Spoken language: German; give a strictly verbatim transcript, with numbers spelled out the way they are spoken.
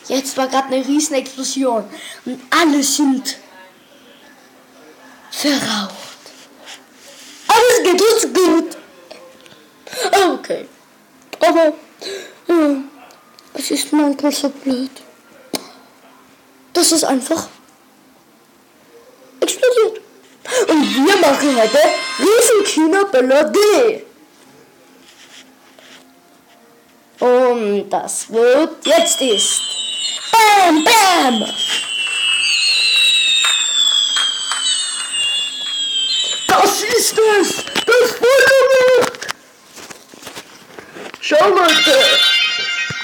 Jetzt war gerade eine riesen Explosion und alle sind verraucht. Alles geht uns gut. Okay. Aber ja, es ist manchmal so blöd. Das ist einfach explodiert. Und wir machen heute Riesenkino-Böller D. Und das wird jetzt ist. Bam, bam! Das ist es! Das Feuerwerk! Schau Leute!